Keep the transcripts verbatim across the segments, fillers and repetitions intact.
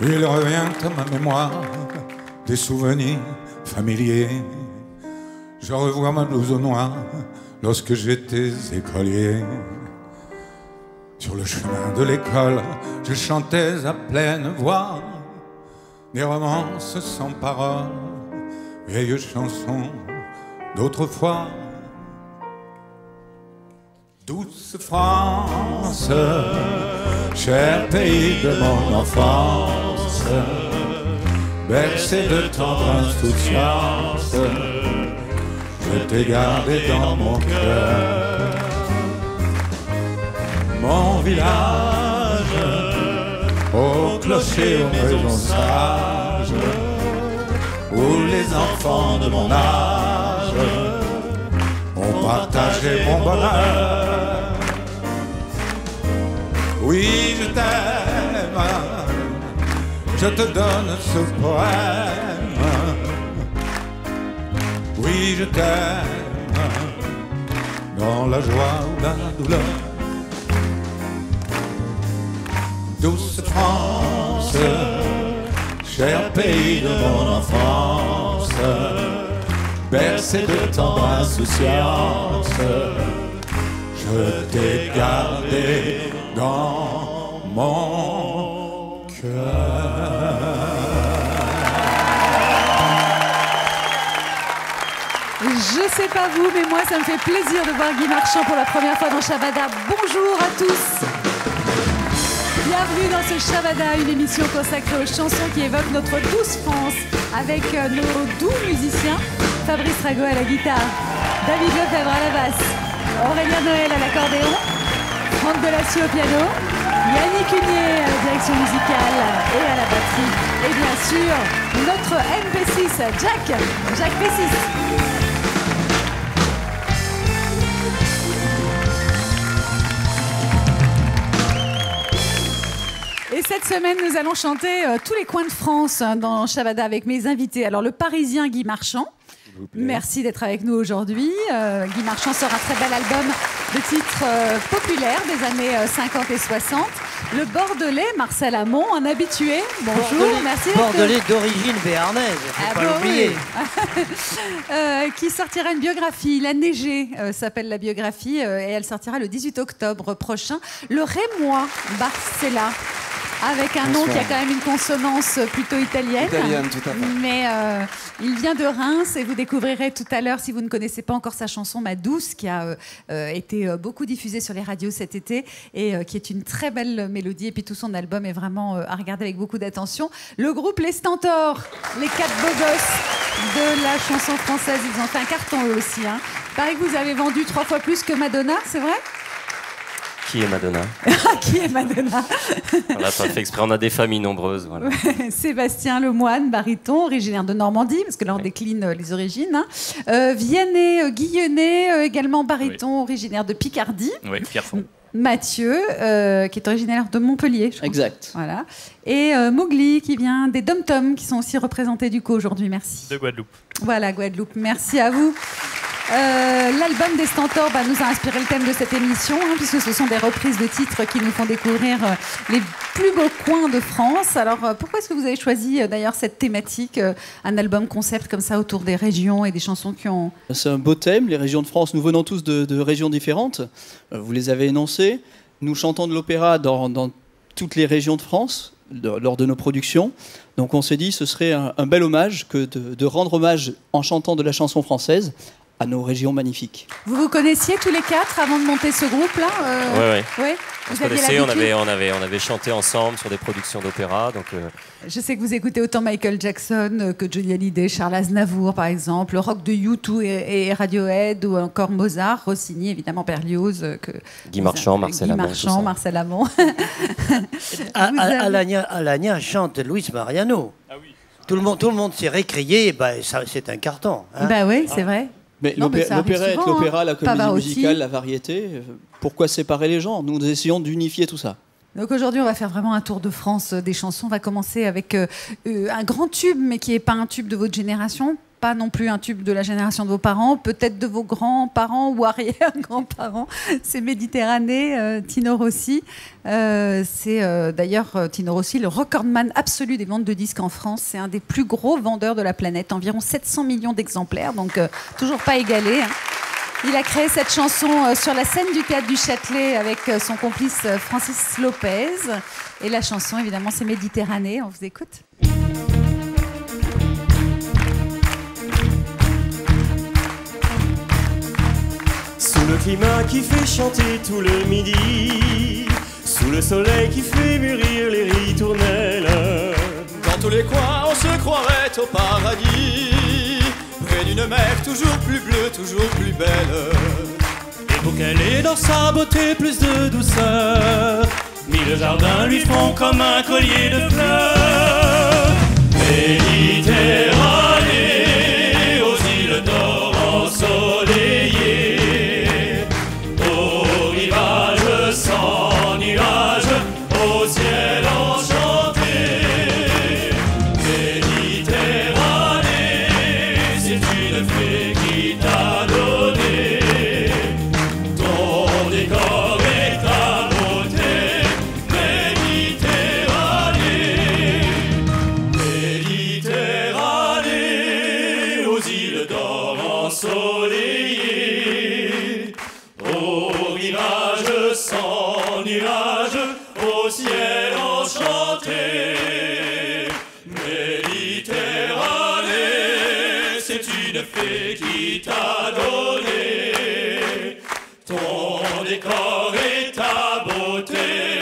Il revient à ma mémoire des souvenirs familiers. Je revois ma blouse noire lorsque j'étais écolier. Sur le chemin de l'école, je chantais à pleine voix des romances sans paroles, vieilles chansons d'autrefois. Douce France, cher pays de mon enfance, bercé de tendre insouciance, je t'ai gardé dans mon cœur. Mon village, au clocher, aux maisons sages, où les enfants de mon âge ont partagé mon bonheur. Oui, je t'aime, je te donne ce poème. Oui, je t'aime, dans la joie ou la douleur. Douce France, cher pays de mon enfance, bercé de tendre insouciance, je t'ai gardé dans mon cœur. Je sais pas vous, mais moi ça me fait plaisir de voir Guy Marchand pour la première fois dans Shabada. Bonjour à tous. Bienvenue dans ce Shabada, une émission consacrée aux chansons qui évoquent notre douce France, avec nos doux musiciens, Fabrice Rago à la guitare, David Lefebvre à la basse, Aurélien Noël à l'accordéon, Franck Delassie au piano, Yannick Hunier à la direction musicale et à la batterie, et bien sûr notre M P six, Jack, Jack P six. Et cette semaine, nous allons chanter euh, tous les coins de France hein, dans Shabada avec mes invités. Alors, le Parisien Guy Marchand. Merci d'être avec nous aujourd'hui. Euh, Guy Marchand sort un très bel album de titres euh, populaires des années euh, cinquante et soixante. Le Bordelais Marcel Amont, un habitué. Bonjour, Bordelais, merci. Bordelais d'origine béarnaise, faut ah pas bon, l'oublier. Oui. euh, qui sortira une biographie. Il a neigé, euh, s'appelle la biographie, euh, et elle sortira le dix-huit octobre prochain. Le Rémois Barcella. Avec un nom qui a quand même une consonance plutôt italienne. Italienne, tout à fait. Mais euh, il vient de Reims et vous découvrirez tout à l'heure, si vous ne connaissez pas encore sa chanson Ma Douce, qui a euh, euh, été euh, beaucoup diffusée sur les radios cet été et euh, qui est une très belle mélodie. Et puis tout son album est vraiment euh, à regarder avec beaucoup d'attention. Le groupe Les Stentors, les quatre beaux gosses de la chanson française, ils ont fait un carton eux aussi. Hein. Il paraît que vous avez vendu trois fois plus que Madonna, c'est vrai ? Qui est Madonna? Qui est Madonna? On n'a pas fait exprès, on a des familles nombreuses. Voilà. Sébastien Lemoine, baryton, originaire de Normandie, parce que là on oui. décline les origines. Hein. Euh, Vianney euh, Guillonnet, euh, également baryton, oui. originaire de Picardie. Oui, Pierrefonds. Mathieu, euh, qui est originaire de Montpellier, je crois. Exact. Voilà. Et euh, Mowgli, qui vient des Dom-Tom, qui sont aussi représentés du coup aujourd'hui. Merci. De Guadeloupe. Voilà, Guadeloupe. Merci à vous. Euh, L'album des Stentors bah, nous a inspiré le thème de cette émission, hein, puisque ce sont des reprises de titres qui nous font découvrir euh, les plus beaux coins de France. Alors, euh, pourquoi est-ce que vous avez choisi euh, d'ailleurs cette thématique, euh, un album concept comme ça autour des régions et des chansons qui ont... C'est un beau thème, les régions de France. Nous venons tous de, de régions différentes. Euh, vous les avez énoncées. Nous chantons de l'opéra dans, dans toutes les régions de France, de, lors de nos productions. Donc on s'est dit ce serait un, un bel hommage que de, de rendre hommage en chantant de la chanson française à nos régions magnifiques. Vous vous connaissiez tous les quatre avant de monter ce groupe-là euh... Oui, oui. Ouais. On se connaissait, on avait, on, avait, on avait chanté ensemble sur des productions d'opéra. Donc euh... Je sais que vous écoutez autant Michael Jackson que Johnny Hallyday, Charles Aznavour par exemple, le rock de U deux et, et Radiohead, ou encore Mozart, Rossini, évidemment Berlioz. Que Guy Marchand, Marcel Amont. Guy Marchand, Marcel Amont. avez... Alagna, Alagna chante Luis Mariano. Ah oui. Tout le monde, tout le monde s'est récrié, bah, c'est un carton. Hein. Bah oui, c'est ah. vrai. Mais l'opérette, l'opéra, hein. La comédie Pavarotti. Musicale, la variété, pourquoi séparer les genres? Nous essayons d'unifier tout ça. Donc aujourd'hui, on va faire vraiment un tour de France des chansons. On va commencer avec euh, un grand tube, mais qui n'est pas un tube de votre génération. pas non plus un tube de la génération de vos parents, peut-être de vos grands-parents ou arrière-grands-parents. C'est Méditerranée, euh, Tino Rossi. Euh, c'est euh, d'ailleurs euh, Tino Rossi, le recordman absolu des ventes de disques en France. C'est un des plus gros vendeurs de la planète, environ sept cents millions d'exemplaires, donc euh, toujours pas égalé. Hein. Il a créé cette chanson euh, sur la scène du Théâtre du Châtelet avec euh, son complice euh, Francis Lopez. Et la chanson, évidemment, c'est Méditerranée. On vous écoute. Sous le climat qui fait chanter tout le midi, sous le soleil qui fait mûrir les ritournelles, dans tous les coins on se croirait au paradis, près d'une mer toujours plus bleue, toujours plus belle. et pour qu'elle ait dans sa beauté plus de douceur, mille jardins lui font comme un collier de fleurs. Méditerranée, aux îles d'or ensoleillées, au rivage sans nuages, au ciel enchanté. Méditerranée, c'est une fée qui t'a donné ton décor et ta beauté. Méditerranée, Méditerranée, aux îles d'or ensoleillées, au rivage sans nuages, au ciel enchanté. Méditerranée, c'est une fée qui t'a donné ton décor et ta beauté.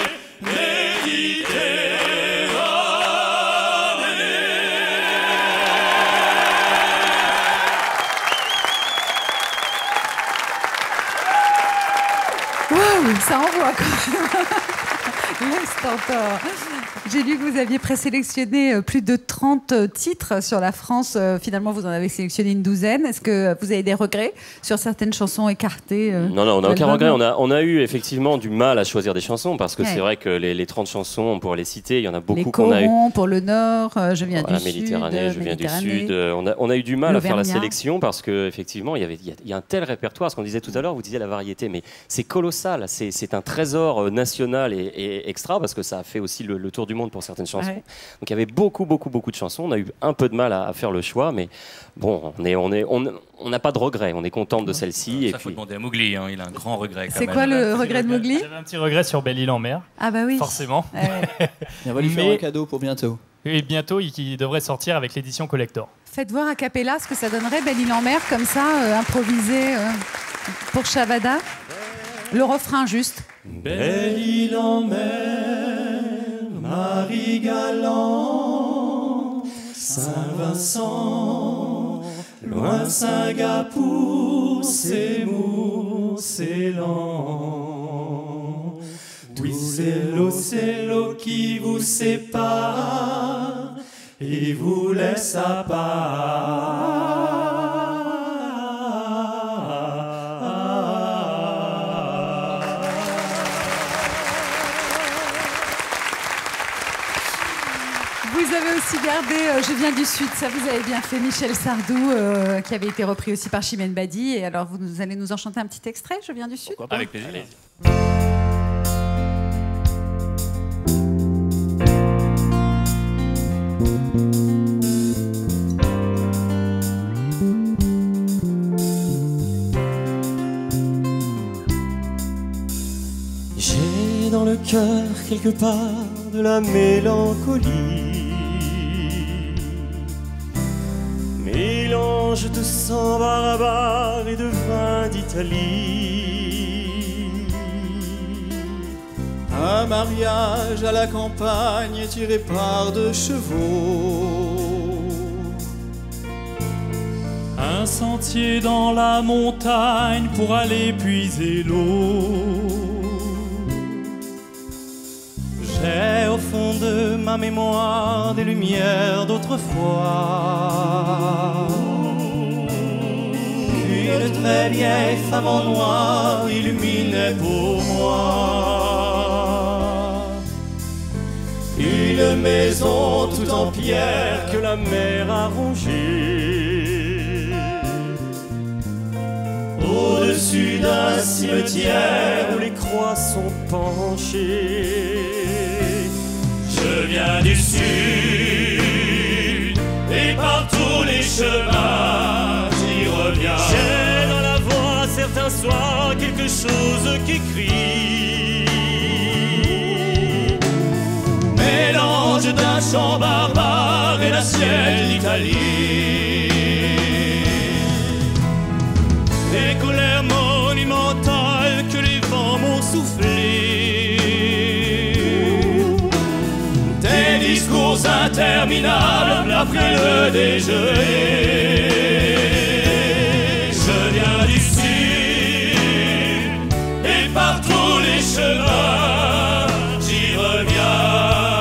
Waouh, ça envoie quand même. L'instantor. J'ai lu que vous aviez présélectionné plus de trente titres sur la France. Finalement, vous en avez sélectionné une douzaine. Est-ce que vous avez des regrets sur certaines chansons écartées? Non, non, on n'a aucun regret. On a, on a eu effectivement du mal à choisir des chansons parce que Ouais. c'est vrai que les, les trente chansons, on pourrait les citer, il y en a beaucoup Les qu'on a eu. Corons pour le Nord, euh, je viens Voilà, du Sud. Méditerranée, je viens du Méditerranée. Sud. Euh, on, a, on a eu du mal à faire la L'Auvergnat. sélection parce qu'effectivement, il y avait, il y, a, il y a un tel répertoire. Ce qu'on disait tout à l'heure, vous disiez la variété, mais c'est colossal. C'est, c'est un trésor national et, et extra parce que ça a fait aussi le, le tour du monde pour certaines chansons. Ouais. Donc il y avait beaucoup, beaucoup, beaucoup de chansons. On a eu un peu de mal à, à faire le choix, mais bon, on est, on est, on, on n'a pas de regret. On est contente de celle-ci. Ça, et faut puis, demander à Mowgli, hein, il a un grand regret. quand C'est même. quoi le regret de Mowgli? J'avais un petit regret sur Belle-Île en mer, Ah bah oui. forcément. Ouais, ouais. On va lui faire Mais- un cadeau pour bientôt. Et bientôt, il, il devrait sortir avec l'édition collector. Faites voir a cappella ce que ça donnerait, Belle-Île en mer, comme ça, euh, improvisé euh, pour Shabada. Le refrain juste. Belle île en mer, Marie galant, Saint-Vincent, loin de Singapour, c'est mou, c'est lent. Oui, c'est l'eau, c'est l'eau qui vous sépare et vous laisse à Vous avez aussi gardé euh, Je viens du Sud, ça vous avez bien fait, Michel Sardou, euh, qui avait été repris aussi par Chimène Badi. Et alors, vous nous allez nous en chanter un petit extrait, Je viens du Sud? Avec plaisir. J'ai dans le cœur quelque part de la mélancolie, mélange de sang barbare et de vin d'Italie. Un mariage à la campagne tiré par deux chevaux. Un sentier dans la montagne pour aller puiser l'eau. J'ai au fond de ma mémoire des lumières d'autrefois. Une très vieille femme en noir illuminait pour moi. Une maison toute en pierre que la mer a rongée. au-dessus d'un cimetière où les croix sont penchées. Je viens du sud et par tous les chemins j'y reviens. J'ai dans la voix certains soirs quelque chose qui crie, mélange d'un chant barbare et la sienne d'Italie. Des colères monumentales que les vents m'ont soufflées, des discours interminables après le déjeuner. Je viens du sud et par tous les chemins j'y reviens.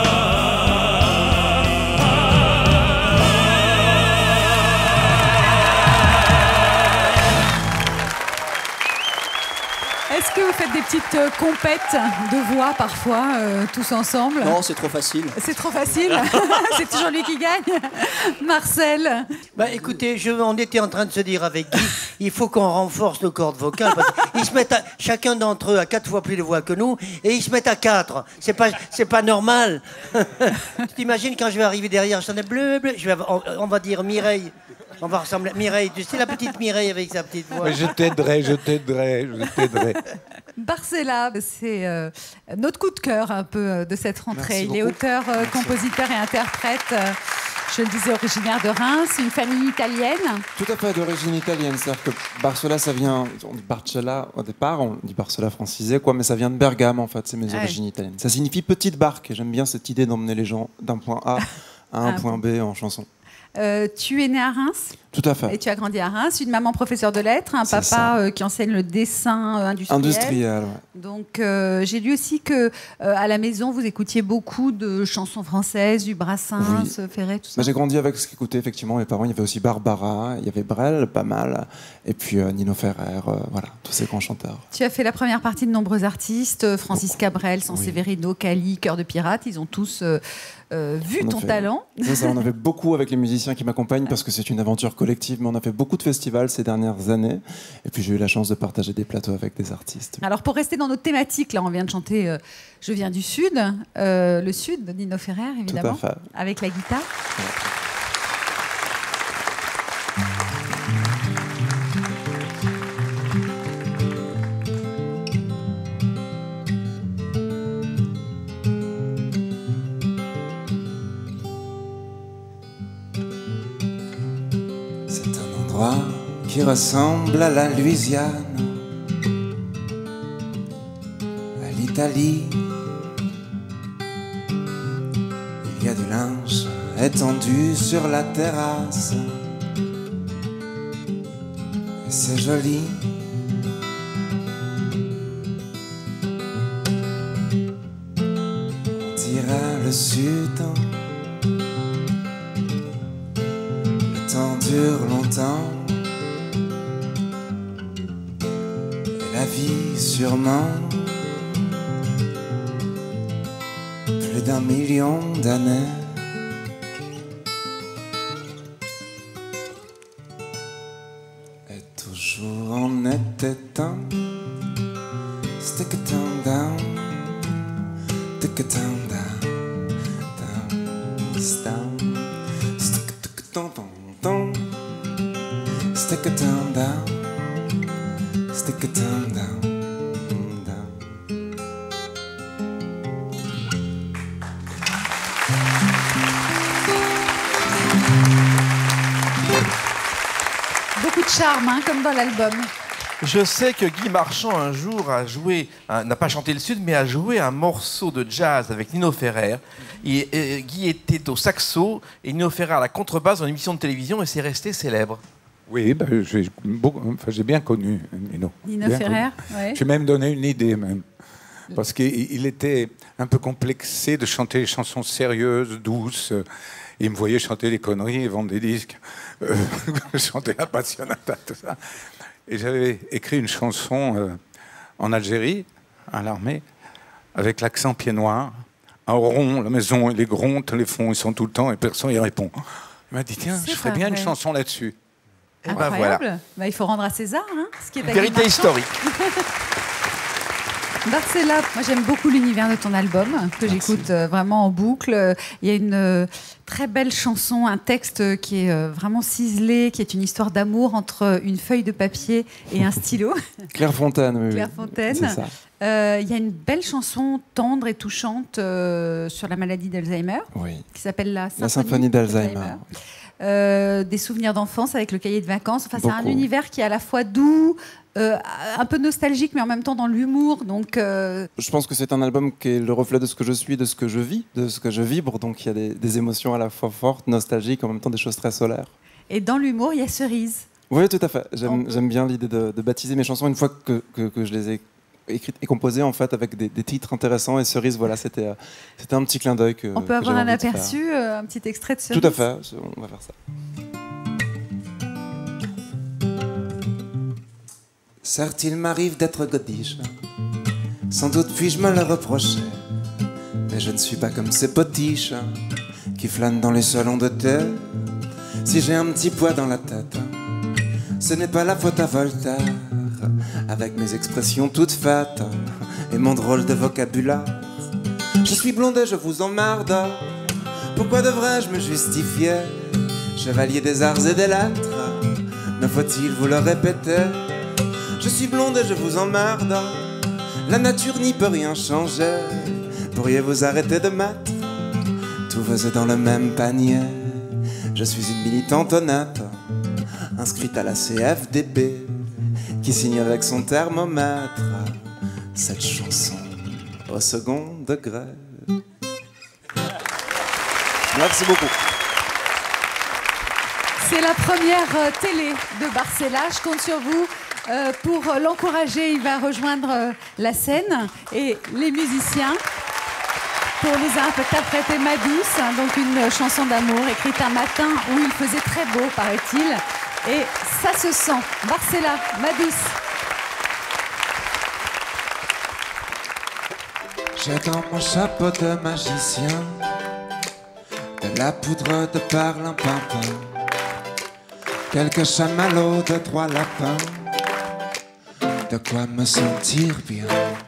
Est-ce que vous faites des petites euh, compètes de voix parfois, euh, tous ensemble? Non, c'est trop facile. C'est trop facile. C'est toujours lui qui gagne. Marcel. Bah, écoutez, je, on était en train de se dire avec Guy, il faut qu'on renforce nos cordes vocales. Parce qu'ils se mettent à, chacun d'entre eux a quatre fois plus de voix que nous, et ils se mettent à quatre. C'est pas, c'est pas normal. Tu t'imagines quand je vais arriver derrière, je ai bleu, bleu, je vais, on, on va dire Mireille. On va ressembler à Mireille. Tu sais, la petite Mireille avec sa petite voix. Mais je t'aiderai, je t'aiderai, je t'aiderai. Barcella, c'est euh, notre coup de cœur un peu euh, de cette rentrée. Merci Il est beaucoup. auteur, euh, compositeur et interprète, euh, je le disais, originaire de Reims, une famille italienne. Tout à fait d'origine italienne. C'est-à-dire que Barcella, ça vient. On dit Barcella au départ, on dit Barcella francisé, quoi, mais ça vient de Bergame en fait, c'est mes Ah origines italiennes. Ça signifie petite barque, et j'aime bien cette idée d'emmener les gens d'un point A à un Ah, point B en chanson. Euh, tu es né à Reims Tout à fait. et tu as grandi à Reims. Une maman professeure de lettres, un C'est papa ça. euh, qui enseigne le dessin euh, industriel. Industriel, ouais. Donc euh, j'ai lu aussi que euh, à la maison vous écoutiez beaucoup de chansons françaises, du Brassens, Oui. Ferré, tout ça. Bah, j'ai grandi avec ce qu'écoutaient effectivement mes parents. Il y avait aussi Barbara, il y avait Brel, pas mal, et puis euh, Nino Ferrer, euh, voilà, tous ces grands chanteurs. Tu as fait la première partie de nombreux artistes, euh, Francis Cabrel, Sanseverino, Oui. Cali, Cœur de Pirate. Ils ont tous euh, euh, vu On a ton fait- talent. C'est ça, on avait beaucoup avec les musiciens qui m'accompagnent parce que c'est une aventure collective, mais on a fait beaucoup de festivals ces dernières années. Et puis j'ai eu la chance de partager des plateaux avec des artistes. Alors pour rester dans notre thématique, là on vient de chanter euh, Je viens du Sud, euh, le Sud de Nino Ferrer évidemment, fait. avec la guitare. C'est un endroit qui ressemble à la Louisiane, à l'Italie. Il y a du linge étendu sur la terrasse, et c'est joli. On dirait le Sud. Le temps dure longtemps, et la vie sûrement plus d'un million d'années. Et toujours en était temps. Stick it down, down, stick it down, down, down, down, stick it down, down, down, stick it down, down, stick it down, down, down. Beaucoup de charme, hein, comme dans l'album. Je sais que Guy Marchand, un jour, a joué, un- n'a pas chanté le Sud, mais a joué un morceau de jazz avec Nino Ferrer. Et, euh, Guy était au saxo et Nino Ferrer à la contrebasse dans une émission de télévision et c'est resté célèbre. Oui, ben, j'ai beaucoup- enfin, j'ai bien connu Nino. Nino Bien Ferrer, connu. ouais. J'ai même donné une idée, même. Parce qu'il il était un peu complexé de chanter des chansons sérieuses, douces. Il me voyait chanter des conneries et vendre des disques. Euh, chanter la Passionata, tout ça. Et j'avais écrit une chanson euh, en Algérie, à l'armée, avec l'accent pied noir. À Oron, la maison, les grondes, les fonds, ils sont tout le temps et personne n'y répond. Il m'a dit, tiens, C'est je ferais pas bien vrai. une chanson là-dessus. ben Incroyable. voilà. Bah, il faut rendre à César, hein, ce qui est à Vérité Guy Marchand. historique. Marcella, moi j'aime beaucoup l'univers de ton album, que j'écoute euh, vraiment en boucle. Il y a une euh, très belle chanson, un texte qui est euh, vraiment ciselé, qui est une histoire d'amour entre une feuille de papier et un stylo. Clairefontaine, oui. oui. Clairefontaine. C'est ça. Euh, Il y a une belle chanson tendre et touchante euh, sur la maladie d'Alzheimer, Oui. qui s'appelle La Symphonie, La symphonie d'Alzheimer. Euh, des souvenirs d'enfance avec le cahier de vacances. Enfin, c'est un Beaucoup. univers qui est à la fois doux, euh, un peu nostalgique, mais en même temps dans l'humour. Donc, euh, Je pense que c'est un album qui est le reflet de ce que je suis, de ce que je vis, de ce que je vibre. Donc il y a des, des émotions à la fois fortes, nostalgiques, en même temps des choses très solaires. et dans l'humour, il y a Cerise. Oui, tout à fait. On J'aime peut- j'aime bien l'idée de, de baptiser mes chansons une fois que, que, que je les ai écrites et composées en fait avec des, des titres intéressants. Et Cerise, voilà, c'était euh, c'était un petit clin d'œil que On peut que avoir j'avais un envie de faire. aperçu, euh, un petit extrait de Cerise. Tout à fait. On va faire ça. Certes, il m'arrive d'être godiche. Sans doute puis-je me le reprocher. Mais je ne suis pas comme ces potiches qui flânent dans les salons de thé. Si j'ai un petit poids dans la tête, ce n'est pas la faute à Voltaire. Avec mes expressions toutes faites et mon drôle de vocabulaire. Je suis blonde et je vous emmerde. Pourquoi devrais-je me justifier? Chevalier des arts et des lettres, me faut-il vous le répéter? Je suis blonde et je vous emmerde. La nature n'y peut rien changer. Pourriez-vous arrêter de mettre tous vos œufs dans le même panier? Je suis une militante honnête, inscrite à la C F D B, qui signe avec son thermomètre cette chanson au second degré. Merci beaucoup. C'est la première euh, télé de Barcella. Je compte sur vous euh, pour euh, l'encourager. Il va rejoindre euh, la scène et les musiciens pour nous interpréter Ma Douce, hein, donc une chanson d'amour écrite un matin où il faisait très beau, paraît-il. Et ça se sent. Barcella, Ma Douce. J'ai dans mon chapeau de magicien de la poudre de perlimpinpin, quelques chamallows de trois lapins, de quoi me sentir bien.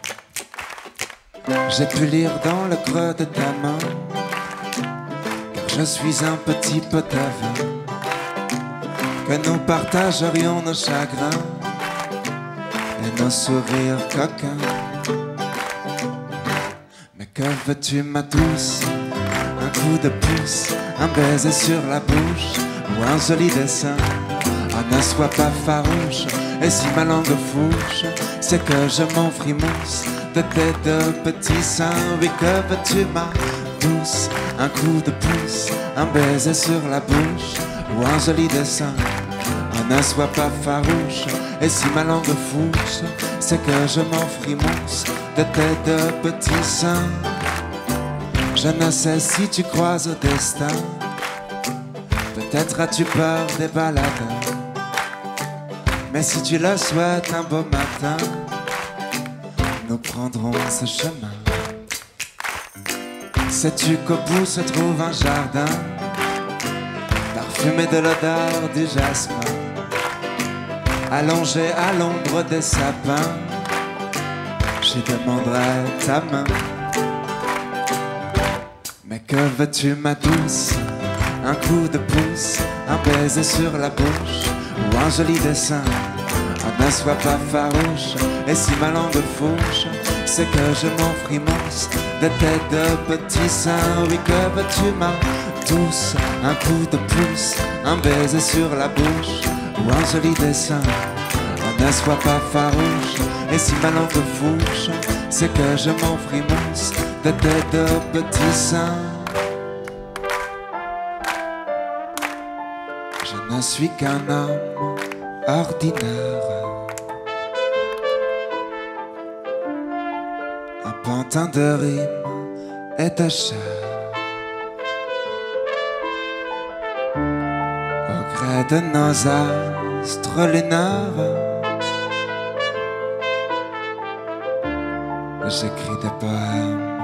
J'ai pu lire dans le creux de ta main, car je suis un petit peu vin, que nous partagerions nos chagrins et nos sourires coquins. Mais que veux-tu, ma douce? Un coup de pouce, un baiser sur la bouche, ou un joli dessin? Ah, ne sois pas farouche, et si ma langue fouche, c'est que je m'en frimousse de tes deux petits seins. Oui, que veux-tu, ma douce? Un coup de pouce, un baiser sur la bouche, ou un joli dessin? Ah, ne sois pas farouche, et si ma langue fouche, c'est que je m'en frimousse de tes deux petits seins. Je ne sais si tu crois au destin, peut-être as-tu peur des balades, mais si tu le souhaites un beau matin, nous prendrons ce chemin. Sais-tu qu'au bout se trouve un jardin, parfumé de l'odeur du jasmin, allongé à l'ombre des sapins, j'y demanderai ta main. Mais que veux-tu, ma douce? Un coup de pouce, un baiser sur la bouche, ou un joli dessin? Ah, ne sois pas farouche, et si ma langue fouche, c'est que je m'en frimousse de tes deux petits seins. Oui, que veux-tu, ma douce? Un coup de pouce, un baiser sur la bouche, ou un joli dessin? Ah, ne sois pas farouche, et si ma langue fouche, c'est que je m'en frimousse de tes deux petits seins. Je ne suis qu'un homme ordinaire, un pantin de rimes et de chair, au gré de nos astres lunaires. J'écris des poèmes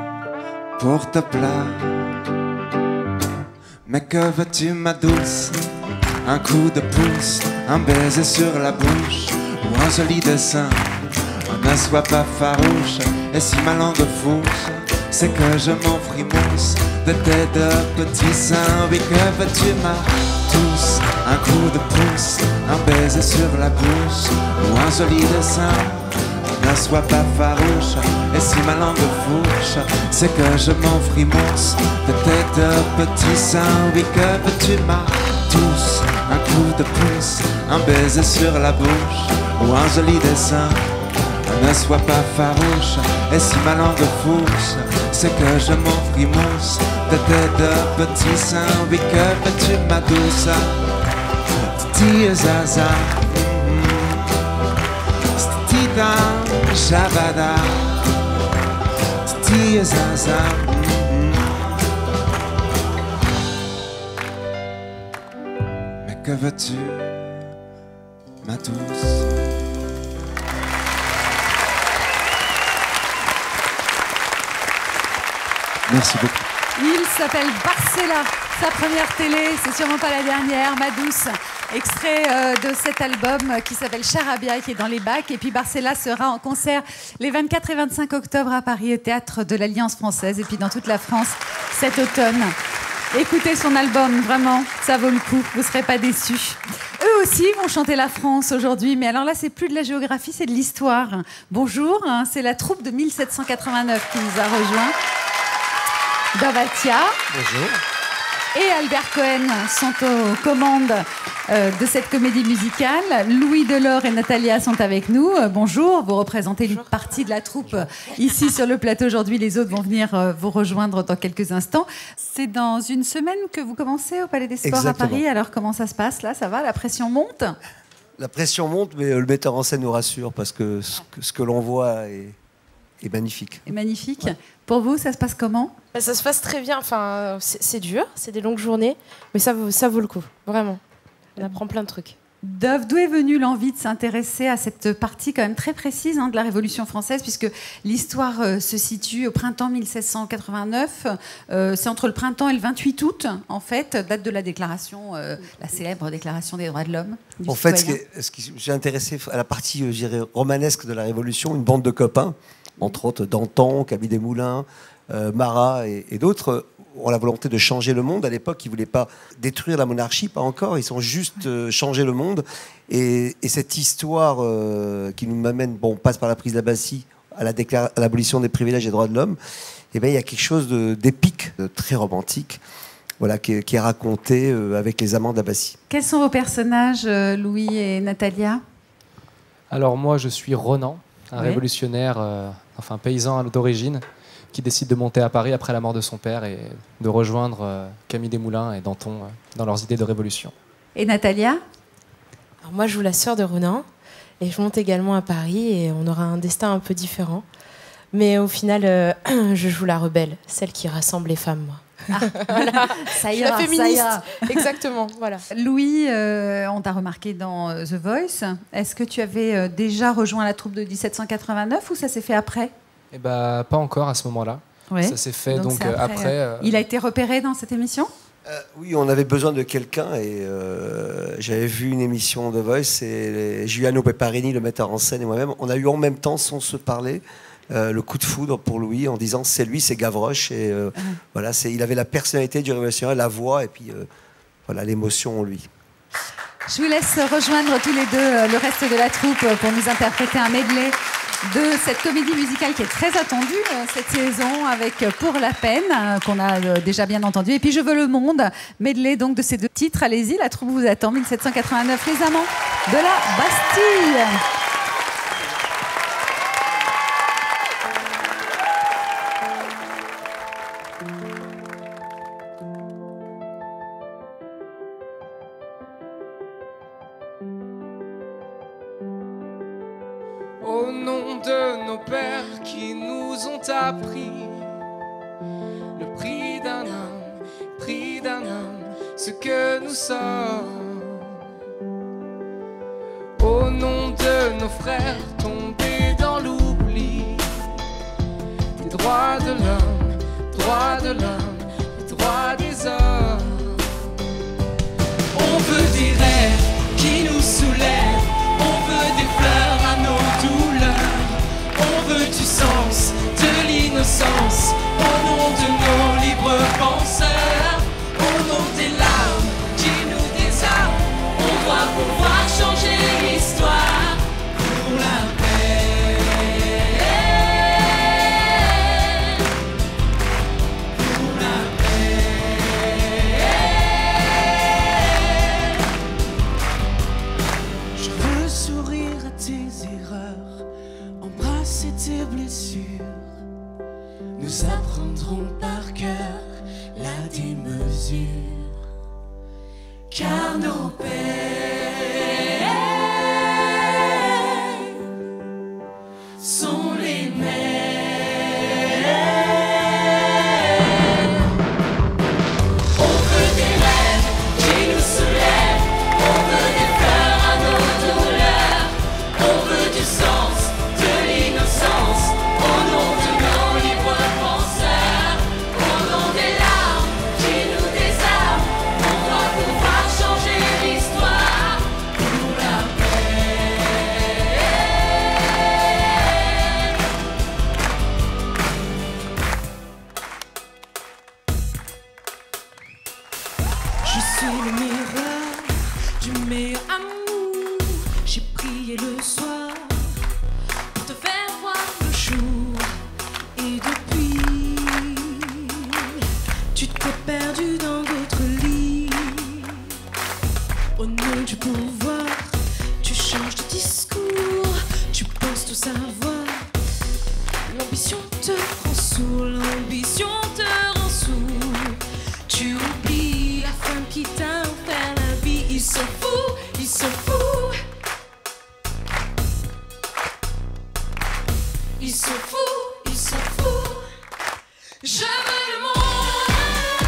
pour te plaire. Mais que veux-tu, ma douce? un coup de pouce, un baiser sur la bouche, ou un joli dessin. Ne sois pas farouche, et si ma langue fouche, c'est que je m'en frimousse de tes deux petits seins. Oui, que veux-tu ma tous, un coup de pouce, un baiser sur la bouche, ou un joli dessin. Ne sois pas farouche, et si ma langue fouche, c'est que je m'en frimousse de tes deux petits seins. Oui, que veux-tu ma tous, un coup de pouce, un baiser sur la bouche, ou un joli dessin. Ne sois pas farouche, et si ma langue fouche, c'est que je m'en frimousse de tes deux petits seins. Oui, que veux-tu ma douce, Titi Zaza, Tita Shabada, Titi Zaza. Mais que veux-tu ma douce? Merci beaucoup. Il s'appelle Barcella. Sa première télé, c'est sûrement pas la dernière, ma douce. Extrait euh, de cet album qui s'appelle Charabia, qui est dans les bacs. Et puis Barcella sera en concert les vingt-quatre et vingt-cinq octobre à Paris, au Théâtre de l'Alliance Française. Et puis dans toute la France cet automne. Écoutez son album, vraiment, ça vaut le coup. Vous ne serez pas déçus. Eux aussi vont chanter la France aujourd'hui. Mais alors là, c'est plus de la géographie, c'est de l'histoire. Bonjour, hein, c'est la troupe de mille sept cent quatre-vingt-neuf qui nous a rejoints. Davatia. Bonjour. Et Albert Cohen sont aux commandes euh, de cette comédie musicale. Louis Delors et Natalia sont avec nous. Euh, bonjour, vous représentez une partie de la troupe euh, ici sur le plateau aujourd'hui. Les autres vont venir euh, vous rejoindre dans quelques instants. C'est dans une semaine que vous commencez au Palais des Sports Exactement. À Paris. Alors comment ça se passe là? Ça va? La pression monte? La pression monte, mais le metteur en scène nous rassure parce que ce que, ce que l'on voit est, est magnifique. Est magnifique. Ouais. Pour vous, ça se passe comment? Ça se passe très bien. Enfin, c'est dur, c'est des longues journées, mais ça vaut, ça vaut le coup, vraiment. On apprend plein de trucs. Dove, d'où est venue l'envie de s'intéresser à cette partie quand même très précise hein, de la Révolution française, puisque l'histoire euh, se situe au printemps mille sept cent quatre-vingt-neuf. Euh, c'est entre le printemps et le vingt-huit août, en fait, date de la déclaration, euh, la célèbre déclaration des droits de l'homme. En fait, ce qui, est, ce qui j'ai intéressé à la partie, euh, je dirais, romanesque de la Révolution, une bande de copains, entre autres Danton, Camille Desmoulins, euh, Marat et, et d'autres, ont la volonté de changer le monde. À l'époque, ils ne voulaient pas détruire la monarchie, pas encore. Ils ont juste euh, changé le monde. Et, et cette histoire euh, qui nous amène, bon, on passe par la prise d'Abbassie, à, la déclara- à l'abolition des privilèges et des droits de l'homme, et bien, il y a quelque chose de, d'épique, de très romantique, voilà, qui, qui est raconté euh, avec les amants d'Abbassie. Quels sont vos personnages, euh, Louis et Natalia? Alors moi, je suis Ronan, un oui. révolutionnaire, euh, enfin paysan d'origine, qui décide de monter à Paris après la mort de son père et de rejoindre euh, Camille Desmoulins et Danton euh, dans leurs idées de révolution. Et Natalia? Alors moi, je joue la sœur de Ronan et je monte également à Paris et on aura un destin un peu différent. Mais au final, euh, je joue la rebelle, celle qui rassemble les femmes, moi. Ah, voilà. Ça ira, la féministe, ça ira. Exactement. Voilà. Louis, euh, on t'a remarqué dans euh, The Voice. Est-ce que tu avais euh, déjà rejoint la troupe de dix-sept cent quatre-vingt-neuf ou ça s'est fait après? Eh ben, pas encore à ce moment-là. Ouais. Ça s'est fait donc, donc après. après euh... Il a été repéré dans cette émission? euh, Oui, on avait besoin de quelqu'un et euh, j'avais vu une émission de Voice et Giuliano Peparini, le metteur en scène, et moi-même, on a eu en même temps, sans se parler, euh, le coup de foudre pour Louis en disant c'est lui, c'est Gavroche. Et euh, uh-huh. voilà, c'est, il avait la personnalité du révolutionnaire, la voix et puis euh, voilà, l'émotion en lui. Je vous laisse rejoindre tous les deux euh, le reste de la troupe pour nous interpréter un medley de cette comédie musicale qui est très attendue euh, cette saison avec euh, Pour la peine, euh, qu'on a euh, déjà bien entendu. Et puis Je veux le monde, medley donc de ces deux titres. Allez-y, la troupe vous attend. mille sept cent quatre-vingt-neuf, Les Amants de la Bastille. Au nom de nos pères qui nous ont appris le prix d'un homme, prix d'un homme, ce que nous sommes. Au nom de nos frères tombés dans l'oubli, des droits de l'homme, droits de l'homme, les droits des hommes. On veut des rêves qui nous soulèvent. On veut des fleurs à nos douleurs. On veut du sens, de l'innocence. Au nom de nos libres penseurs. Au nom des larmes qui nous désarment. On doit pouvoir changer l'histoire pour la paix. Pour la paix. Je veux sourire à tes erreurs, embrasser tes blessures. Nous apprendrons par cœur la démesure, car nos pères sont les mères. On veut des rêves qui nous soulèvent. On veut des fleurs à nos douleurs. On veut du sens, de l'innocence. Au nom de nos libres penseurs. Au nom des larmes qui nous désarment. On doit pouvoir changer l'histoire pour la paix. Je suis le miroir du meilleur amour. J'ai prié le soir pour te faire voir le jour. Et depuis, tu t'es perdu dans d'autres lits. Au nom du pouvoir, tu changes de discours. Tu penses tout savoir. L'ambition te rend sourd. L'ambition te rend sourd. Tu oublies la femme qui t'a offert la vie. Ils sont fous, ils sont fous. Ils sont fous, ils sont fous. Je veux le monde.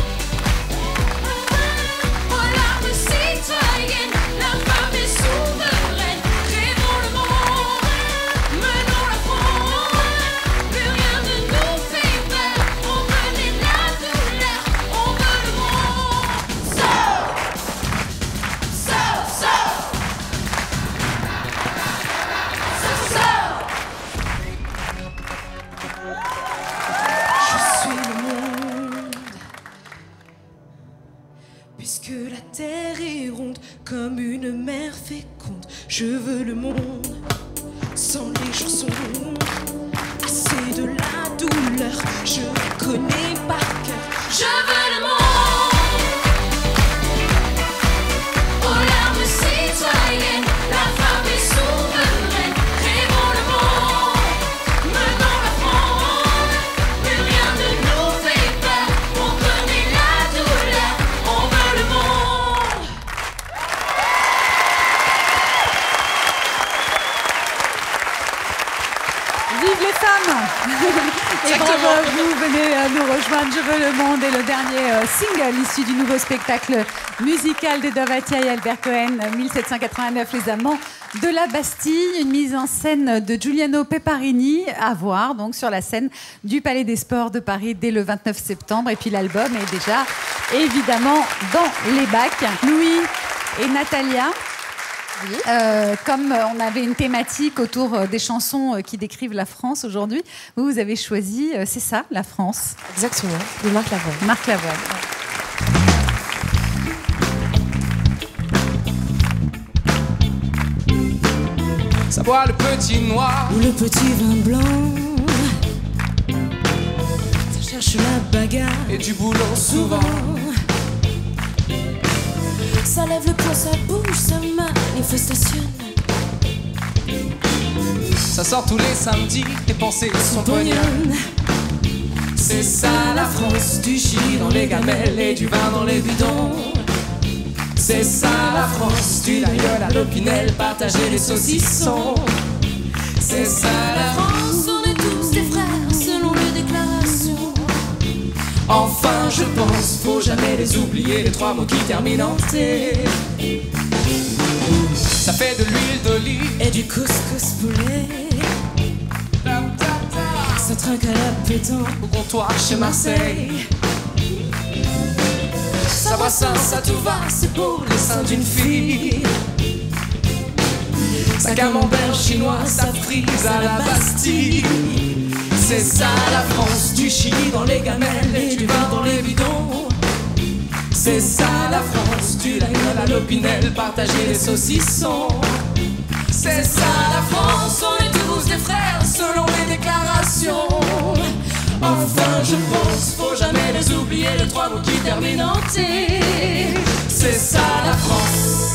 Oh, l'arme citoyenne, la femme est souveraine. Rêvons le monde, menons la fronde. Plus rien ne nous fait peur. On connaît la douleur, on veut le monde. Sors, sors, sors. Sors, sors. Je suis le monde. Puisque la terre est ronde comme une mer féconde, je veux le monde sans les chansons. Assez de la douleur, je la connais par cœur. Je veux le monde. Oh, larme citoyenne, la femme est souveraine. Rêvons le monde, menons la fronde. Plus rien ne nous fait peur. On connaît la douleur, on veut le monde. Vive les femmes. Et bravo à vous, venez euh, nous rejoindre. Je veux le monde est le dernier euh, single issu du nouveau spectacle musical de Dorothea et Albert Cohen, mille sept cent quatre-vingt-neuf, Les Amants de la Bastille, une mise en scène de Giuliano Peparini à voir donc sur la scène du Palais des Sports de Paris dès le vingt-neuf septembre. Et puis l'album est déjà évidemment dans les bacs. Louis et Natalia. Euh, comme on avait une thématique autour des chansons qui décrivent la France aujourd'hui, vous, vous avez choisi, c'est ça, la France. Exactement, de Marc Lavoine. Marc Lavoine. Ça boit le petit noir ou le petit vin blanc. Ça cherche la bagarre et du boulot souvent. Ça lève le poing, ça bouge, ça manifestation. Ça sort tous les samedis, tes pensées sont poignardes. C'est ça la France, du gis dans les gamelles et du vin dans les bidons. C'est ça la France, du l'aïeul à l'opinel, partager les saucissons. C'est ça la France, on est tous des frères selon les déclarations. Enfin je pense, faut jamais les oublier, les trois mots qui terminent en T. Ça fait de l'huile d'olive et du couscous poulet. Ça trinque à la pétanque au comptoir chez Marseille. Ça Brassens, à tout va, c'est pour les seins d'une fille. Sa camembert chinois, sa frise à la Bastille. C'est ça la France, du chili dans les gamelles et du vin dans les bidons. C'est ça la France, du lagnol à l'opinel, partager les saucissons. C'est ça la France, on est tous des frères selon les déclarations. Enfin je pense, faut jamais les oublier, les trois mots qui terminent en T. C'est ça la France.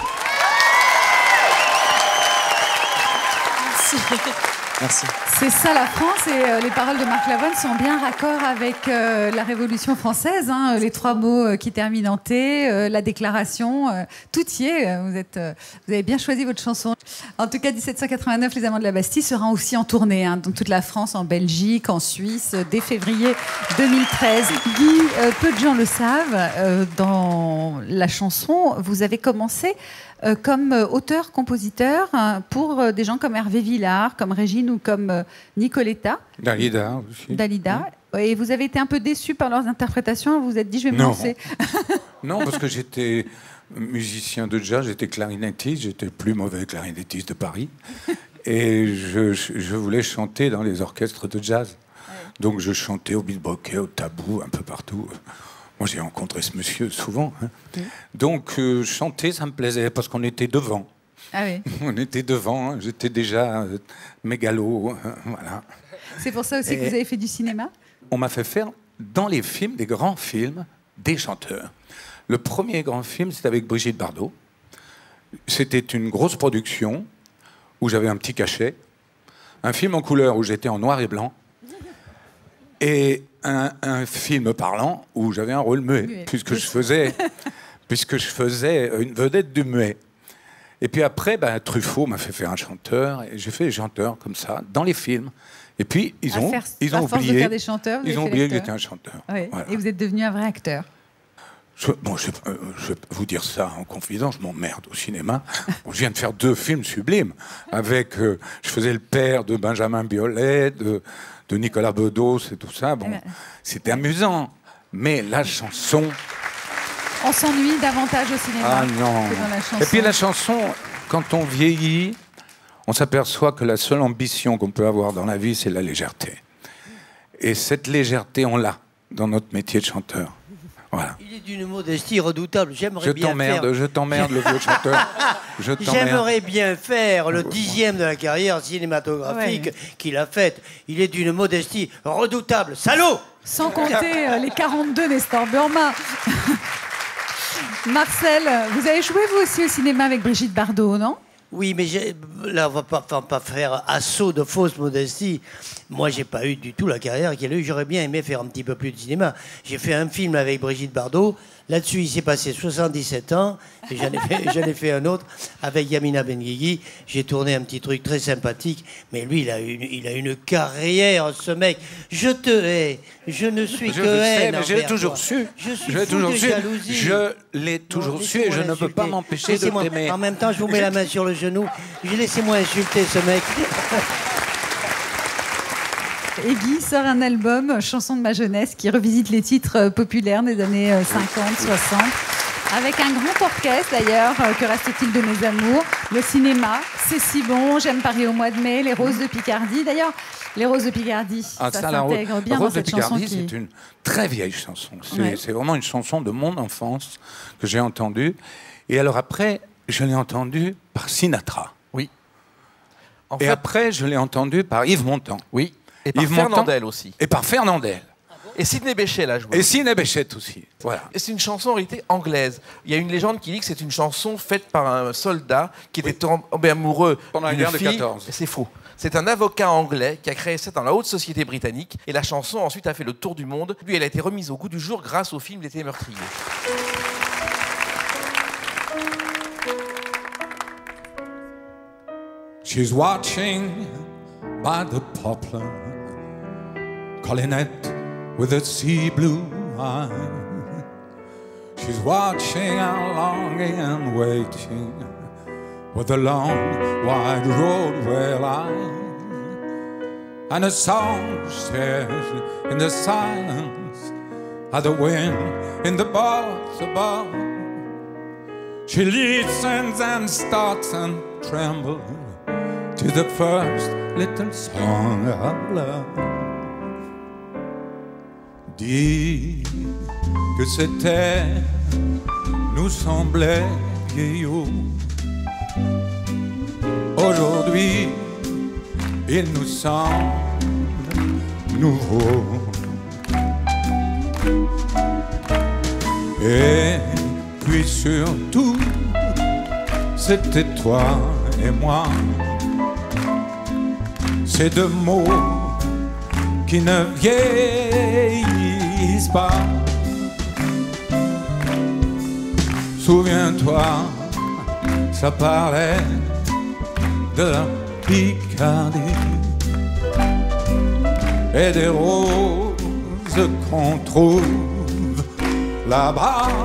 Merci. C'est ça la France, et euh, les paroles de Marc Lavoine sont bien raccord avec euh, la Révolution française, hein, les trois mots euh, qui terminent en T, euh, la déclaration, euh, tout y est. euh, Vous, êtes, euh, vous avez bien choisi votre chanson. En tout cas, dix-sept cent quatre-vingt-neuf, Les Amants de la Bastille sera aussi en tournée, hein, dans toute la France, en Belgique, en Suisse, euh, dès février deux mille treize. Guy, euh, peu de gens le savent, euh, dans la chanson, vous avez commencé Euh, comme euh, auteur-compositeur hein, pour euh, des gens comme Hervé Villard, comme Régine ou comme euh, Nicoletta. Dalida aussi. Dalida. Et vous avez été un peu déçu par leurs interprétations, vous vous êtes dit je vais me Non. lancer. Non, parce que j'étais musicien de jazz, j'étais clarinettiste, j'étais le plus mauvais clarinettiste de Paris. Et je, je voulais chanter dans les orchestres de jazz. Donc je chantais au Bilboquet, au Tabou, un peu partout. Moi, j'ai rencontré ce monsieur souvent. Hein. Mmh. Donc, euh, chanter, ça me plaisait parce qu'on était devant. Ah oui. On était devant. Hein. J'étais déjà euh, mégalo. Hein, voilà. C'est pour ça aussi Et que vous avez fait du cinéma ? On m'a fait faire, dans les films, des grands films, des chanteurs. Le premier grand film, c'était avec Brigitte Bardot. C'était une grosse production où j'avais un petit cachet. Un film en couleur où j'étais en noir et blanc. Et un, un film parlant où j'avais un rôle muet, muet. puisque je faisais, puisque je faisais une vedette du muet. Et puis après, ben, Truffaut m'a fait faire un chanteur, et j'ai fait des chanteurs comme ça dans les films. Et puis ils ont, faire, ils ont oublié, de faire des chanteurs, ils ont oublié que j'étais un chanteur. Oui. Voilà. Et vous êtes devenu un vrai acteur. Je, bon, je, euh, je vais vous dire ça en confidence, je m'emmerde au cinéma. Bon, je viens de faire deux films sublimes. Avec, euh, je faisais le père de Benjamin Biolay, de, de Nicolas Bedos et tout ça. Bon, c'était amusant. Mais la chanson... On s'ennuie davantage au cinéma ah, non. que dans la chanson. Et puis la chanson, quand on vieillit, on s'aperçoit que la seule ambition qu'on peut avoir dans la vie, c'est la légèreté. Et cette légèreté, on l'a dans notre métier de chanteur. Voilà. Il est d'une modestie redoutable. J'aimerais je bien t'emmerde, faire... Je t'emmerde, le vieux chanteur. Je J'aimerais bien faire le dixième de la carrière cinématographique ouais. qu'il a faite. Il est d'une modestie redoutable. Salaud! Sans compter euh, les quarante-deux Nestor Burma. Marcel, vous avez joué vous aussi au cinéma avec Brigitte Bardot, non ? Oui, mais là, on ne va pas, pas faire assaut de fausse modestie. Moi, j'ai pas eu du tout la carrière qu'elle a eue. J'aurais bien aimé faire un petit peu plus de cinéma. J'ai fait un film avec Brigitte Bardot. Là-dessus, il s'est passé soixante-dix-sept ans. Et j'en ai fait, j'en ai fait un autre avec Yamina Benguigui. J'ai tourné un petit truc très sympathique. Mais lui, il a une, il a une carrière, ce mec. Je te hais. Je ne suis je que haine. Mais j'ai toujours su. Je suis je fou toujours de su. jalousie. Je l'ai toujours su et je ne peux pas m'empêcher de t'aimer. En même temps, je vous mets la main sur le genou. Laissez-moi insulter ce mec. Et Guy sort un album, Chansons de ma jeunesse, qui revisite les titres populaires des années cinquante, soixante. Avec un grand orchestre d'ailleurs, Que reste-t-il de mes amours, le cinéma, C'est si bon, J'aime Paris au mois de mai, Les Roses de Picardie. D'ailleurs, Les Roses de Picardie, ah, ça, ça s'intègre bien Rose dans cette de Picardie, chanson. Qui... c'est une très vieille chanson. C'est ouais. c'est vraiment une chanson de mon enfance que j'ai entendue. Et alors après, je l'ai entendue par Sinatra. Oui. En et fait... après, je l'ai entendue par Yves Montand. Oui. Et par Yves Fernandel Montand, aussi. Et par Fernandel. Et Sidney Bechet l'a joué. Et Sidney Bechet aussi. Voilà. Et c'est une chanson en réalité anglaise. Il y a une légende qui dit que c'est une chanson faite par un soldat qui était oui. tombé amoureux pendant la guerre de quatorze. C'est faux. C'est un avocat anglais qui a créé ça dans la haute société britannique. Et la chanson ensuite a fait le tour du monde. Lui, elle a été remise au goût du jour grâce au film L'été meurtrier. She's watching by the poplar, Collinette with a sea blue eye. She's watching how long and waiting with the long wide road will lie. And a song shares in the silence at the wind in the bars above. She listens and starts and trembles to the first little song of love. Dis que c'était, nous semblait vieillot. Aujourd'hui, il nous semble nouveau. Et puis surtout, c'était toi et moi. Ces deux mots qui ne vieillissent pas. Souviens-toi, ça parlait de la Picardie et des roses qu'on trouve là-bas.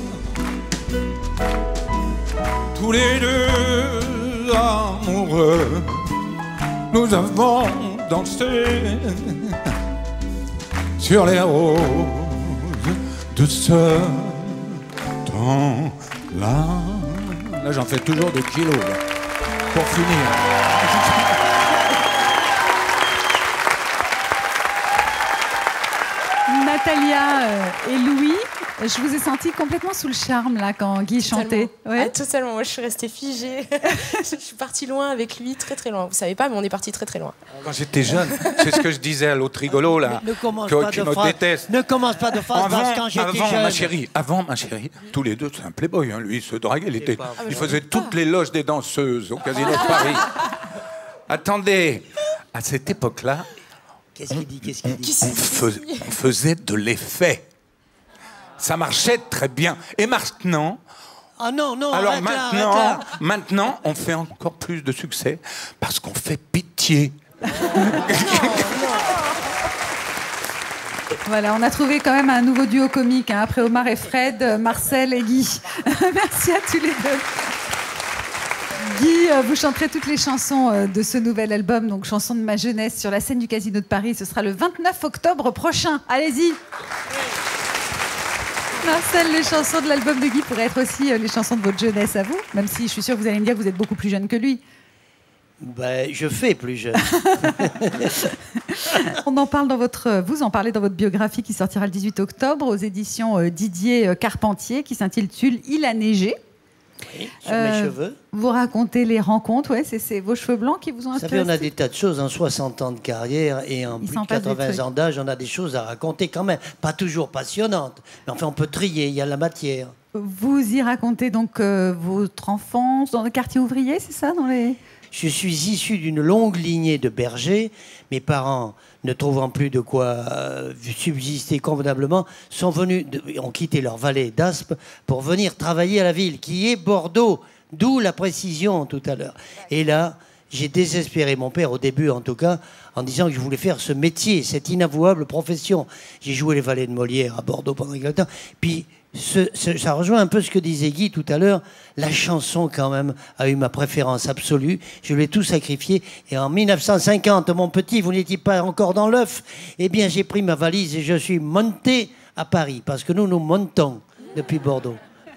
Tous les deux amoureux, nous avons dansé sur les roses de ce temps-là. Là, j'en fais toujours des kilos, là, pour finir. Natalia euh, et Louis, je vous ai senti complètement sous le charme là quand Guy Totalement. chantait. Ouais. Ah, totalement, moi je suis restée figée. Je suis partie loin avec lui, très très loin. Vous savez pas, mais on est parti très très loin. Quand j'étais jeune, c'est ce que je disais à l'autre rigolo là, Ne commence que- pas qui de me phrase. déteste. Ne commence pas de phrase parce que quand j'étais avant, jeune. ma chérie, avant ma chérie, tous les deux, c'est un playboy, hein, lui, il se draguait, il, était, pas il faisait toutes les loges des danseuses au Casino de Paris. Attendez, à cette époque-là, Qu'est-ce qu'il dit, qu'est-ce qu'il dit on, fais- on faisait de l'effet. Ça marchait très bien. Et maintenant, Ah non, non, alors arrête là, maintenant, arrête là. maintenant, on fait encore plus de succès parce qu'on fait pitié. Voilà, on a trouvé quand même un nouveau duo comique hein, après Omar et Fred, euh, Marcel et Guy. Merci à tous les deux. Guy, euh, vous chanterez toutes les chansons euh, de ce nouvel album, donc chansons de ma jeunesse, sur la scène du Casino de Paris. Ce sera le vingt-neuf octobre prochain. Allez-y. Marcel, les chansons de l'album de Guy pourraient être aussi euh, les chansons de votre jeunesse à vous, même si je suis sûre que vous allez me dire que vous êtes beaucoup plus jeune que lui. Ben, je fais plus jeune. On en parle dans votre, vous en parlez dans votre biographie qui sortira le dix-huit octobre aux éditions euh, Didier euh, Carpentier, qui s'intitule Il a neigé. Oui, sur mes cheveux. Vous racontez les rencontres, ouais, c'est, c'est vos cheveux blancs qui vous ont Vous inspiré. savez, on a des tas de choses en soixante ans de carrière et en Il plus s'en de passe des quatre-vingts trucs. ans d'âge, on a des choses à raconter quand même. Pas toujours passionnantes, mais enfin on peut trier, il y a la matière. Vous y racontez donc euh, votre enfance dans le quartier ouvrier, c'est ça, dans les... Je suis issu d'une longue lignée de bergers. Mes parents, ne trouvant plus de quoi euh, subsister convenablement, sont venus, de- ont quitté leur vallée d'Aspe pour venir travailler à la ville, qui est Bordeaux. D'où la précision tout à l'heure. Et là, j'ai désespéré mon père, au début en tout cas, en disant que je voulais faire ce métier, cette inavouable profession. J'ai joué les vallées de Molière à Bordeaux pendant quelque temps. Puis, ce- ce- ça rejoint un peu ce que disait Guy tout à l'heure. La chanson, quand même, a eu ma préférence absolue. Je l'ai tout sacrifié. Et en mille neuf cent cinquante, mon petit, vous n'étiez pas encore dans l'œuf. Eh bien, j'ai pris ma valise et je suis monté à Paris. Parce que nous, nous montons depuis Bordeaux.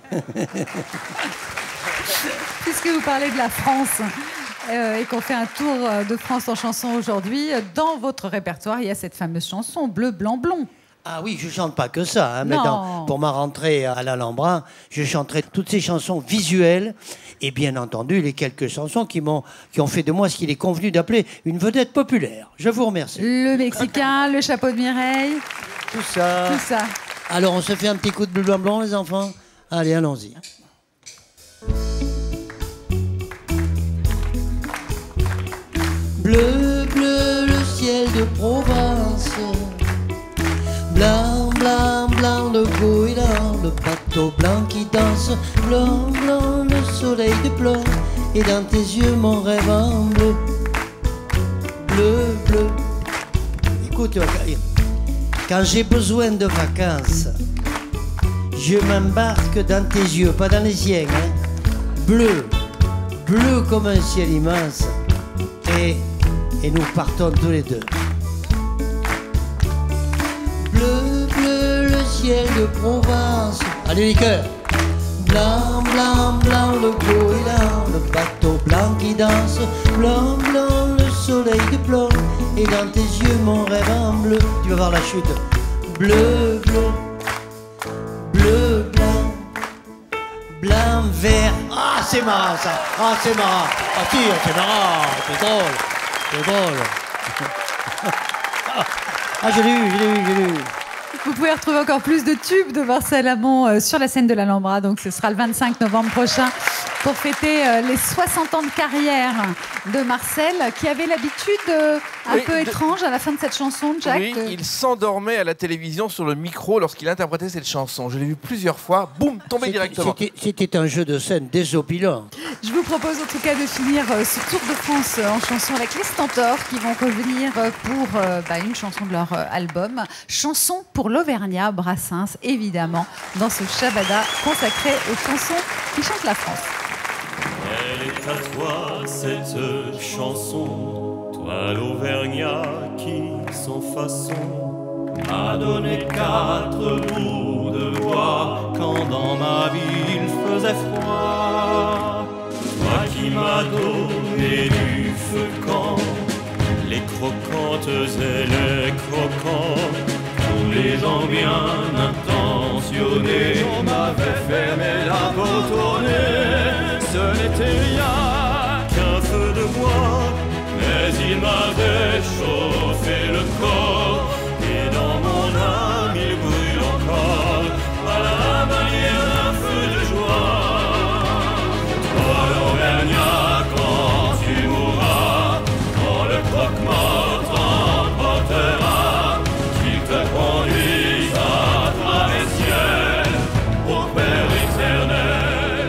Puisque vous parlez de la France euh, et qu'on fait un tour euh, de France en chanson aujourd'hui, euh, dans votre répertoire, il y a cette fameuse chanson Bleu, Blanc, Blond. Ah oui, je chante pas que ça, hein, mais Non. dans- pour ma rentrée à l'Alhambra, je chanterai toutes ces chansons visuelles et bien entendu les quelques chansons qui m'ont qui ont fait de moi ce qu'il est convenu d'appeler une vedette populaire. Je vous remercie. Le Mexicain, le chapeau de Mireille, Tout ça. tout ça. Alors on se fait un petit coup de bleu blanc blanc les enfants. Allez, allons-y. Bleu, bleu, le ciel de Provence. Blanc, blanc, blanc, le goéland, le bateau blanc qui danse. Blanc, blanc, le soleil de plomb. Et dans tes yeux, mon rêve en bleu. Bleu, bleu. Écoute, quand j'ai besoin de vacances, je m'embarque dans tes yeux, pas dans les siens, hein. Bleu, bleu comme un ciel immense. Et, et nous partons tous les deux. Bleu, bleu, le ciel de Provence. Allez les cœurs. Blanc, blanc, blanc, le goéland, le bateau blanc qui danse. Blanc, blanc, le soleil de plomb. Et dans tes yeux, mon rêve en bleu. Tu vas voir la chute. Bleu, bleu, bleu, blanc, blanc, vert. Ah, c'est marrant ça. Ah, c'est marrant. Ah, si, c'est marrant. C'est drôle. C'est drôle. Ah, je l'ai eu, je l'ai eu, je l'ai eu. Vous pouvez retrouver encore plus de tubes de Marcel Amont euh, sur la scène de l'Alhambra. Donc ce sera le vingt-cinq novembre prochain pour fêter euh, les soixante ans de carrière de Marcel, qui avait l'habitude euh, un Oui, peu de- étrange à la fin de cette chanson, Jack. Oui, de- il s'endormait à la télévision sur le micro lorsqu'il interprétait cette chanson. Je l'ai vu plusieurs fois, boum, tombé C'était- directement. c'était- C'était un jeu de scène désopilant. Je vous propose en tout cas de finir euh, ce Tour de France euh, en chanson avec les Stentors qui vont revenir euh, pour euh, bah, une chanson de leur euh, album. Chanson pour l'Auvergnat, Brassens, évidemment, dans ce Shabada consacré aux chansons qui chantent la France. Elle est à toi cette chanson, toi l'Auvergnat qui sans façon m'a donné quatre bouts de bois quand dans ma vie il faisait froid. Toi qui m'as donné du feu quand les croquantes et les croquants, tous les gens bien intentionnés m'avaient fermé la peau tournée. Ce n'était rien qu'un feu de bois, mais il m'avait chauffé le corps. Et dans mon âme il brûle encore à la manière d'un feu de joie. Toi l'Auvergnat, quand tu mourras, quand le croque-mort t'emportera, qu'il te conduise à travers ciel au Père éternel.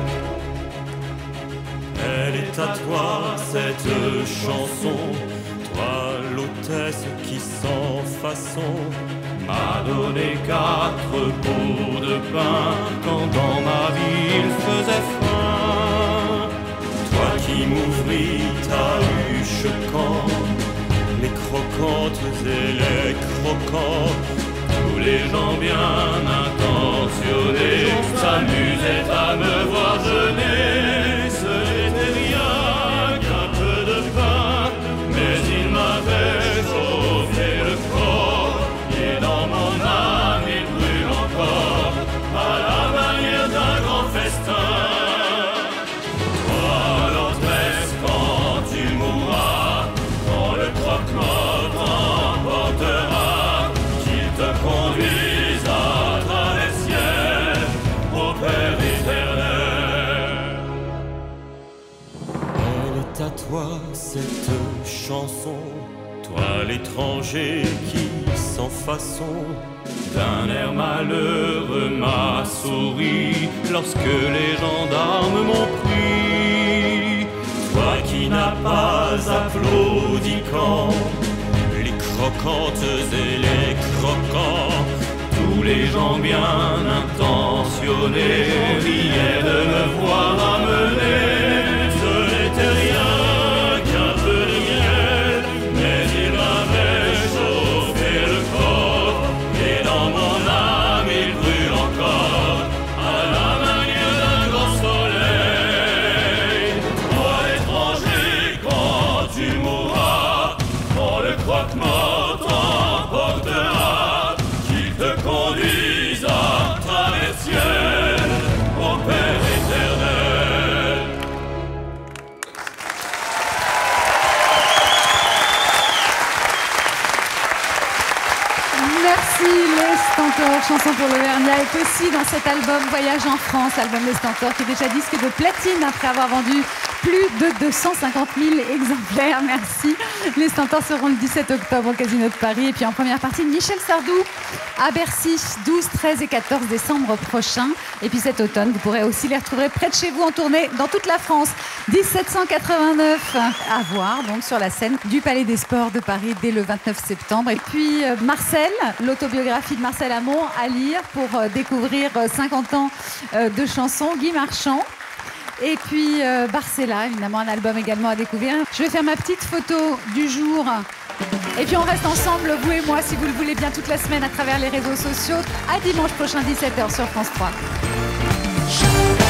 Elle est à toi cette chanson, toi l'hôtesse qui sans façon m'a donné quatre pots de pain quand dans ma vie il faisait faim. Toi qui m'ouvris ta huche quand les croquantes et les croquants, tous les gens bien intentionnés s'amusaient à me voir jeûner. Ce n'était rien qu'un peu de pain, mais il m'avait chauffé le corps. Et dans mon âme il brûle encore à la manière d'un grand festin. Toi l'hôtesse, quand tu mourras, quand le croque-mort t'emportera, qu'il te conduise à travers ciel au Père éternel. Elle est à toi cette chanson, toi l'étranger qui sans façon d'un air malheureux m'a souri lorsque les gendarmes m'ont pris. Toi qui n'as pas applaudi quand les croquantes et les croquants, tous les gens bien intentionnés riaient de me voir amener. Ce n'était rien qu'un peu de miel, mais il m'avait chauffé le corps. Et dans mon âme il brûle encore à la manière d'un grand soleil. Toi l'étranger, quand tu mourras, quand le croque-mort t'emportera, qu'il te conduise à travers ciel au Père éternel. Merci les Stentors. Chanson pour l'Auvergnat est aussi dans cet album Voyage en France, album des Stentors qui est déjà disque de platine après avoir vendu plus de deux cent cinquante mille exemplaires. Merci. Les Stentors seront le dix-sept octobre au Casino de Paris et puis en première partie Michel Sardou à Bercy, douze, treize et quatorze décembre prochain. Et puis cet automne, vous pourrez aussi les retrouver près de chez vous en tournée dans toute la France. dix-sept cent quatre-vingt-neuf à voir donc sur la scène du Palais des Sports de Paris dès le vingt-neuf septembre. Et puis euh, Marcel, l'autobiographie de Marcel Amont à lire pour euh, découvrir euh, cinquante ans euh, de chansons. Guy Marchand. Et puis euh, Barcella, évidemment, un album également à découvrir. Je vais faire ma petite photo du jour Et puis on reste ensemble, vous et moi, si vous le voulez bien, toute la semaine à travers les réseaux sociaux. À dimanche prochain, dix-sept heures sur France trois.